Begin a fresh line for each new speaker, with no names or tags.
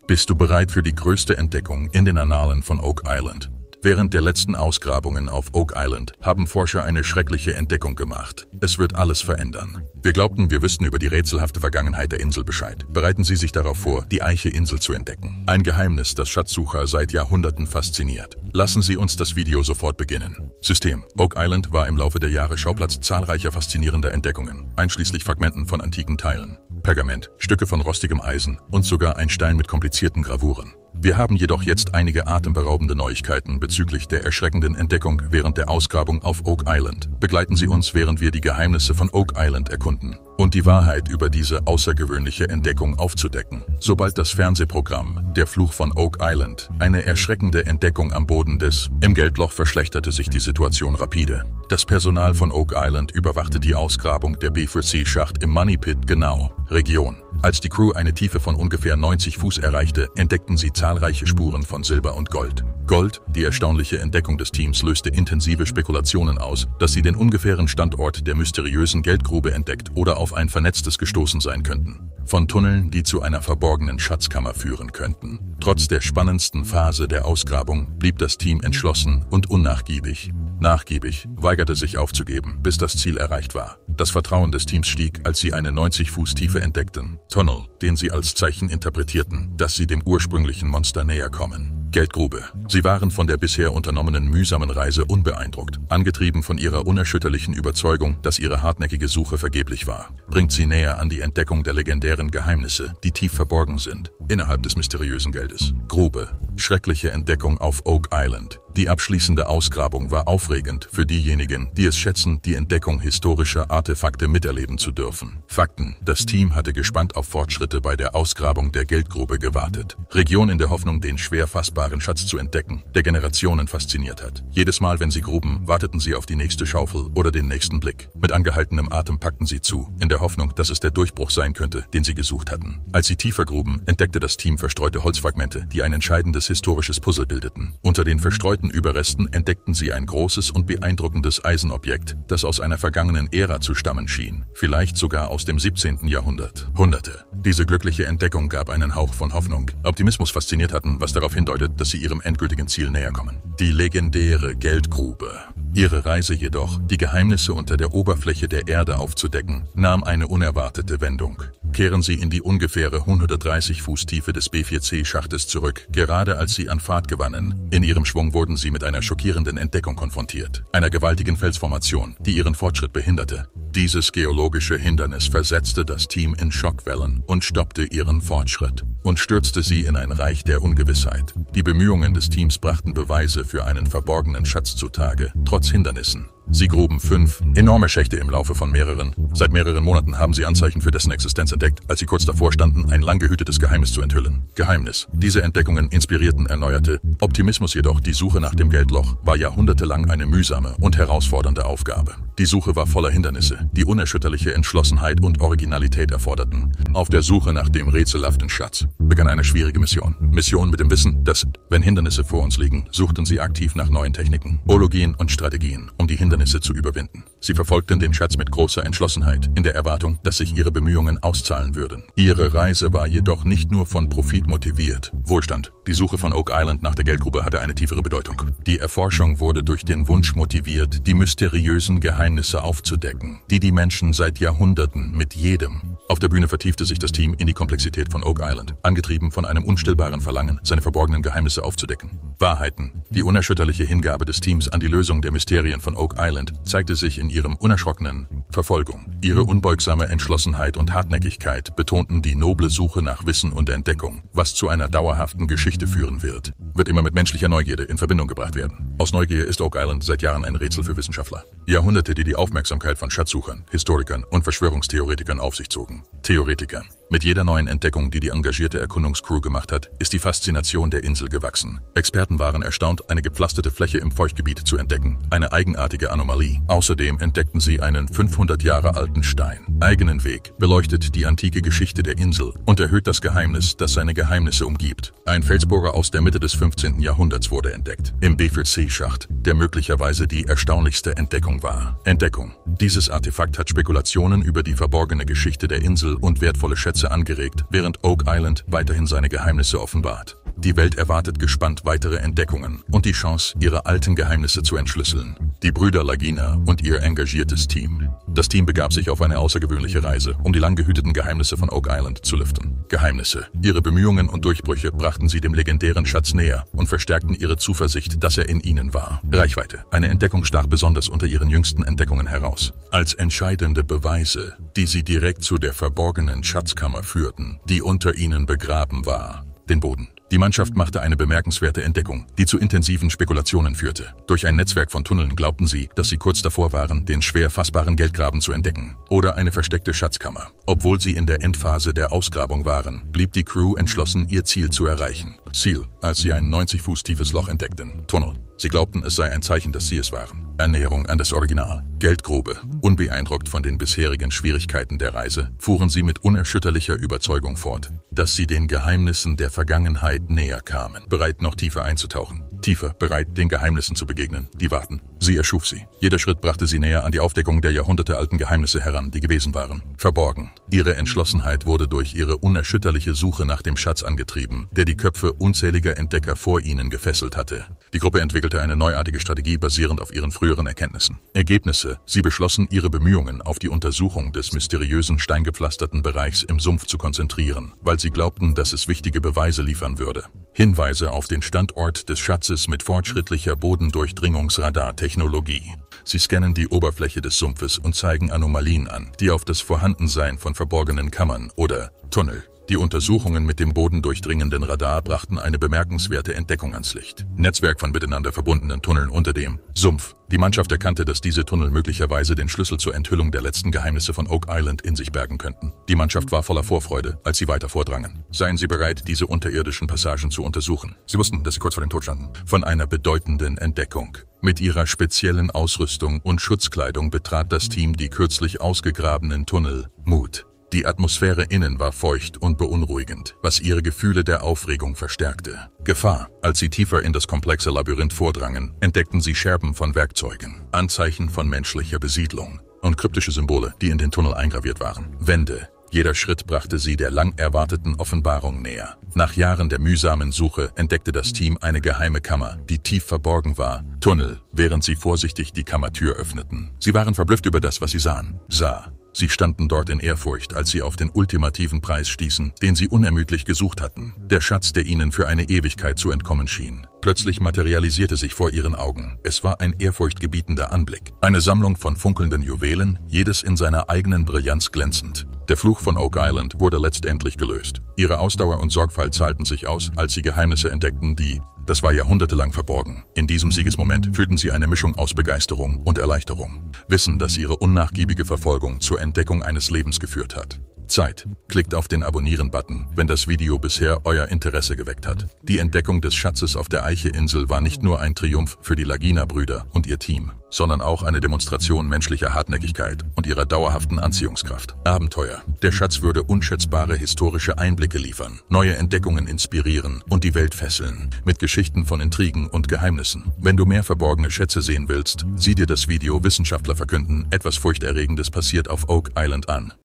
Bist du bereit für die größte Entdeckung in den Annalen von Oak Island? Während der letzten Ausgrabungen auf Oak Island haben Forscher eine schreckliche Entdeckung gemacht. Es wird alles verändern. Wir glaubten, wir wüssten über die rätselhafte Vergangenheit der Insel Bescheid. Bereiten Sie sich darauf vor, die Eiche-Insel zu entdecken. Ein Geheimnis, das Schatzsucher seit Jahrhunderten fasziniert. Lassen Sie uns das Video sofort beginnen. System: Oak Island war im Laufe der Jahre Schauplatz zahlreicher faszinierender Entdeckungen, einschließlich Fragmenten von antiken Teilen, Pergament, Stücke von rostigem Eisen und sogar ein Stein mit komplizierten Gravuren. Wir haben jedoch jetzt einige atemberaubende Neuigkeiten bezüglich der erschreckenden Entdeckung während der Ausgrabung auf Oak Island. Begleiten Sie uns, während wir die Geheimnisse von Oak Island erkunden und die Wahrheit über diese außergewöhnliche Entdeckung aufzudecken. Sobald das Fernsehprogramm Der Fluch von Oak Island eine erschreckende Entdeckung am Boden des im Geldloch verschlechterte sich die Situation rapide. Das Personal von Oak Island überwachte die Ausgrabung der B4C-Schacht im Money Pit genau Region. Als die Crew eine Tiefe von ungefähr 90 Fuß erreichte, entdeckten sie zahlreiche Spuren von Silber und Gold. Gold, die erstaunliche Entdeckung des Teams, löste intensive Spekulationen aus, dass sie den ungefähren Standort der mysteriösen Geldgrube entdeckt oder auf ein vernetztes gestoßen sein könnten. Von Tunneln, die zu einer verborgenen Schatzkammer führen könnten. Trotz der spannendsten Phase der Ausgrabung blieb das Team entschlossen und unnachgiebig. Nachgiebig weigerte sich aufzugeben, bis das Ziel erreicht war. Das Vertrauen des Teams stieg, als sie eine 90 Fuß Tiefe entdeckten. Tunnel, den sie als Zeichen interpretierten, dass sie dem ursprünglichen Monster näher kommen. Geldgrube. Sie waren von der bisher unternommenen mühsamen Reise unbeeindruckt, angetrieben von ihrer unerschütterlichen Überzeugung, dass ihre hartnäckige Suche vergeblich war. Bringt sie näher an die Entdeckung der legendären Geheimnisse, die tief verborgen sind, innerhalb des mysteriösen Geldes. Grube. Schreckliche Entdeckung auf Oak Island. Die abschließende Ausgrabung war aufregend für diejenigen, die es schätzen, die Entdeckung historischer Artefakte miterleben zu dürfen. Fakten: Das Team hatte gespannt auf Fortschritte bei der Ausgrabung der Geldgrube gewartet. Region in der Hoffnung, den schwer fassbaren Schatz zu entdecken, der Generationen fasziniert hat. Jedes Mal, wenn sie gruben, warteten sie auf die nächste Schaufel oder den nächsten Blick. Mit angehaltenem Atem packten sie zu, in der Hoffnung, dass es der Durchbruch sein könnte, den sie gesucht hatten. Als sie tiefer gruben, entdeckte das Team verstreute Holzfragmente, die ein entscheidendes historisches Puzzle bildeten. Unter den verstreuten Überresten entdeckten sie ein großes und beeindruckendes Eisenobjekt, das aus einer vergangenen Ära zu stammen schien, vielleicht sogar aus dem 17. Jahrhundert. Hunderte. Diese glückliche Entdeckung gab einen Hauch von Hoffnung. Optimismus fasziniert hatten, was darauf hindeutet, dass sie ihrem endgültigen Ziel näher kommen. Die legendäre Geldgrube. Ihre Reise jedoch, die Geheimnisse unter der Oberfläche der Erde aufzudecken, nahm eine unerwartete Wendung. Kehren sie in die ungefähre 130 Fuß Tiefe des B4C-Schachtes zurück, gerade als sie an Fahrt gewannen. In ihrem Schwung wurden sie mit einer schockierenden Entdeckung konfrontiert, einer gewaltigen Felsformation, die ihren Fortschritt behinderte. Dieses geologische Hindernis versetzte das Team in Schockwellen und stoppte ihren Fortschritt und stürzte sie in ein Reich der Ungewissheit. Die Bemühungen des Teams brachten Beweise für einen verborgenen Schatz zutage, trotz Hindernissen. Sie gruben 5 enorme Schächte im Laufe von Seit mehreren Monaten haben sie Anzeichen für dessen Existenz entdeckt, als sie kurz davor standen, ein lang gehütetes Geheimnis zu enthüllen. Geheimnis. Diese Entdeckungen inspirierten erneuerte Optimismus, jedoch die Suche nach dem Geldloch war jahrhundertelang eine mühsame und herausfordernde Aufgabe. Die Suche war voller Hindernisse, die unerschütterliche Entschlossenheit und Originalität erforderten. Auf der Suche nach dem rätselhaften Schatz begann eine schwierige Mission. Mission mit dem Wissen, dass, wenn Hindernisse vor uns liegen, suchten sie aktiv nach neuen Techniken, Ologien und Strategien, um die Hindernisse zu überwinden. Sie verfolgten den Schatz mit großer Entschlossenheit, in der Erwartung, dass sich ihre Bemühungen auszahlen würden. Ihre Reise war jedoch nicht nur von Profit motiviert. Wohlstand. Die Suche von Oak Island nach der Geldgrube hatte eine tiefere Bedeutung. Die Erforschung wurde durch den Wunsch motiviert, die mysteriösen Geheimnisse aufzudecken, die die Menschen seit Jahrhunderten mit jedem. Auf der Bühne vertiefte sich das Team in die Komplexität von Oak Island, angetrieben von einem unstillbaren Verlangen, seine verborgenen Geheimnisse aufzudecken. Wahrheiten. Die unerschütterliche Hingabe des Teams an die Lösung der Mysterien von Oak Island zeigte sich in ihrem unerschrockenen Verfolgung. Ihre unbeugsame Entschlossenheit und Hartnäckigkeit betonten die noble Suche nach Wissen und Entdeckung, was zu einer dauerhaften Geschichte führen wird immer mit menschlicher Neugierde in Verbindung gebracht werden. Aus Neugier ist Oak Island seit Jahren ein Rätsel für Wissenschaftler. Jahrhunderte, die die Aufmerksamkeit von Schatzsuchern, Historikern und Verschwörungstheoretikern auf sich zogen. Theoretiker. Mit jeder neuen Entdeckung, die die engagierte Erkundungscrew gemacht hat, ist die Faszination der Insel gewachsen. Experten waren erstaunt, eine gepflasterte Fläche im Feuchtgebiet zu entdecken, eine eigenartige Anomalie. Außerdem entdeckten sie einen 500 Jahre alten Stein. Eigenen Weg beleuchtet die antike Geschichte der Insel und erhöht das Geheimnis, das seine Geheimnisse umgibt. Ein Felsbohrer aus der Mitte des 15. Jahrhunderts wurde entdeckt, im B4C-Schacht, der möglicherweise die erstaunlichste Entdeckung war. Entdeckung. Dieses Artefakt hat Spekulationen über die verborgene Geschichte der Insel und wertvolle Schätze Schätze angeregt, während Oak Island weiterhin seine Geheimnisse offenbart. Die Welt erwartet gespannt weitere Entdeckungen und die Chance, ihre alten Geheimnisse zu entschlüsseln. Die Brüder Lagina und ihr engagiertes Team. Das Team begab sich auf eine außergewöhnliche Reise, um die lang gehüteten Geheimnisse von Oak Island zu lüften. Geheimnisse. Ihre Bemühungen und Durchbrüche brachten sie dem legendären Schatz näher und verstärkten ihre Zuversicht, dass er in ihnen war. Reichweite. Eine Entdeckung stach besonders unter ihren jüngsten Entdeckungen heraus. Als entscheidende Beweise, die sie direkt zu der verborgenen Schatzkammer führten, die unter ihnen begraben war. Den Boden. Die Mannschaft machte eine bemerkenswerte Entdeckung, die zu intensiven Spekulationen führte. Durch ein Netzwerk von Tunneln glaubten sie, dass sie kurz davor waren, den schwer fassbaren Geldgraben zu entdecken. Oder eine versteckte Schatzkammer. Obwohl sie in der Endphase der Ausgrabung waren, blieb die Crew entschlossen, ihr Ziel zu erreichen. Ziel, als sie ein 90 Fuß tiefes Loch entdeckten. Tunnel. Sie glaubten, es sei ein Zeichen, dass sie es waren. Annäherung an das Original. Geldgrube. Unbeeindruckt von den bisherigen Schwierigkeiten der Reise, fuhren sie mit unerschütterlicher Überzeugung fort, dass sie den Geheimnissen der Vergangenheit näher kamen. Bereit, noch tiefer einzutauchen. Tiefer, bereit, den Geheimnissen zu begegnen, die warten. Sie erschuf sie. Jeder Schritt brachte sie näher an die Aufdeckung der jahrhundertealten Geheimnisse heran, die gewesen waren. Verborgen. Ihre Entschlossenheit wurde durch ihre unerschütterliche Suche nach dem Schatz angetrieben, der die Köpfe unzähliger Entdecker vor ihnen gefesselt hatte. Die Gruppe entwickelte eine neuartige Strategie basierend auf ihren früheren Erkenntnissen. Ergebnisse: Sie beschlossen, ihre Bemühungen auf die Untersuchung des mysteriösen steingepflasterten Bereichs im Sumpf zu konzentrieren, weil sie glaubten, dass es wichtige Beweise liefern würde. Hinweise auf den Standort des Schatzes mit fortschrittlicher Bodendurchdringungsradartechnologie. Sie scannen die Oberfläche des Sumpfes und zeigen Anomalien an, die auf das Vorhandensein von verborgenen Kammern oder Tunnel. Die Untersuchungen mit dem bodendurchdringenden Radar brachten eine bemerkenswerte Entdeckung ans Licht. Netzwerk von miteinander verbundenen Tunneln unter dem Sumpf. Die Mannschaft erkannte, dass diese Tunnel möglicherweise den Schlüssel zur Enthüllung der letzten Geheimnisse von Oak Island in sich bergen könnten. Die Mannschaft war voller Vorfreude, als sie weiter vordrangen. Seien sie bereit, diese unterirdischen Passagen zu untersuchen. Sie wussten, dass sie kurz vor dem Tod standen. Von einer bedeutenden Entdeckung. Mit ihrer speziellen Ausrüstung und Schutzkleidung betrat das Team die kürzlich ausgegrabenen Tunnel. Mut. Die Atmosphäre innen war feucht und beunruhigend, was ihre Gefühle der Aufregung verstärkte. Gefahr. Als sie tiefer in das komplexe Labyrinth vordrangen, entdeckten sie Scherben von Werkzeugen, Anzeichen von menschlicher Besiedlung und kryptische Symbole, die in den Tunnel eingraviert waren. Wände. Jeder Schritt brachte sie der lang erwarteten Offenbarung näher. Nach Jahren der mühsamen Suche entdeckte das Team eine geheime Kammer, die tief verborgen war. Tunnel, während sie vorsichtig die Kammertür öffneten. Sie waren verblüfft über das, was sie sahen. Sie standen dort in Ehrfurcht, als sie auf den ultimativen Preis stießen, den sie unermüdlich gesucht hatten. Der Schatz, der ihnen für eine Ewigkeit zu entkommen schien. Plötzlich materialisierte sich vor ihren Augen. Es war ein ehrfurchtgebietender Anblick. Eine Sammlung von funkelnden Juwelen, jedes in seiner eigenen Brillanz glänzend. Der Fluch von Oak Island wurde letztendlich gelöst. Ihre Ausdauer und Sorgfalt zahlten sich aus, als sie Geheimnisse entdeckten, das war jahrhundertelang verborgen. In diesem Siegesmoment fühlten sie eine Mischung aus Begeisterung und Erleichterung. Wissen, dass ihre unnachgiebige Verfolgung zur Entdeckung eines Lebens geführt hat. Zeit. Klickt auf den Abonnieren-Button, wenn das Video bisher euer Interesse geweckt hat. Die Entdeckung des Schatzes auf der Eiche-Insel war nicht nur ein Triumph für die Lagina-Brüder und ihr Team, sondern auch eine Demonstration menschlicher Hartnäckigkeit und ihrer dauerhaften Anziehungskraft. Abenteuer. Der Schatz würde unschätzbare historische Einblicke liefern, neue Entdeckungen inspirieren und die Welt fesseln, mit Geschichten von Intrigen und Geheimnissen. Wenn du mehr verborgene Schätze sehen willst, sieh dir das Video Wissenschaftler verkünden, etwas Furchterregendes passiert auf Oak Island an.